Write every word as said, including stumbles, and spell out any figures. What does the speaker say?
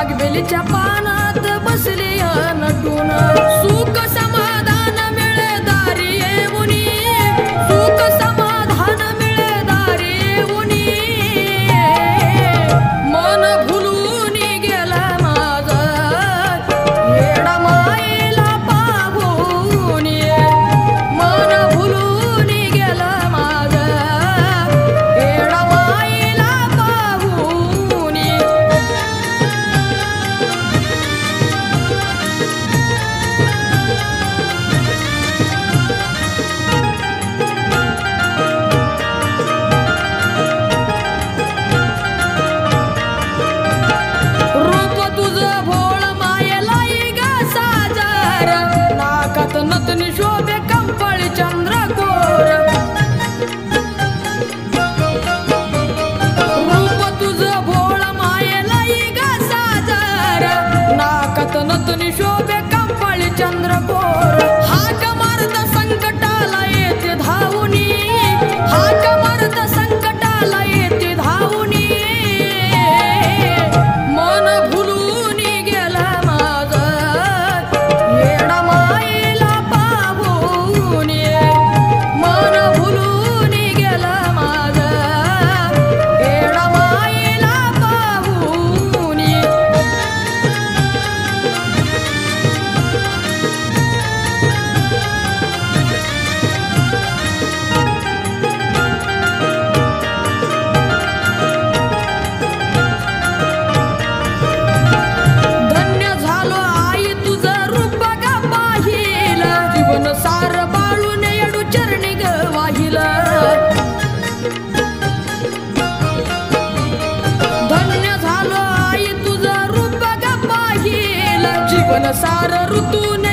वाघबेलीच्या पानात बसली नटून सुख समाधान मिळे दारी येऊनी सुख समाधान मिळे दारी येऊनी मन भुलून गेला माझं येडा माईला पाहून मन भुलून गेला माझं येडा माईला पाहून नतनी शोभे कंपळी चंद्रकोर रूप तुझं भोळ मायेला गा साजार नाकात नतनी शोभे कंपळी चंद्रकोर हाक मारत संकटाला येते धावुनी हाक मारत संकटाला येते धावुनी मन भुलून गेला माझं येडा सार बाळून येडू चरणी ग वाहिला धन्य झालो आई तुझं रूप ग पाहिलं जीवन सार ऋतून